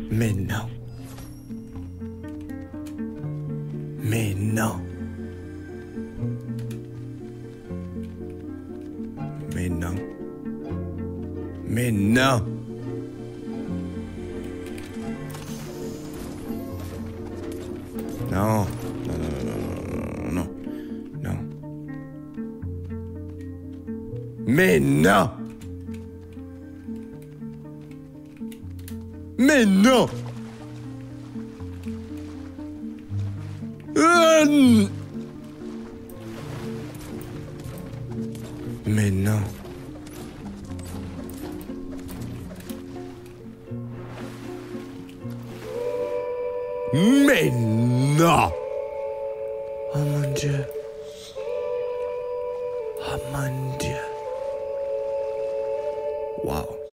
Mais non. Mais non. Mais non. Mais non. Non. Non, non, non, non, non, non. Mais non. Mais non. Mais non. Mais non. Oh mon Dieu.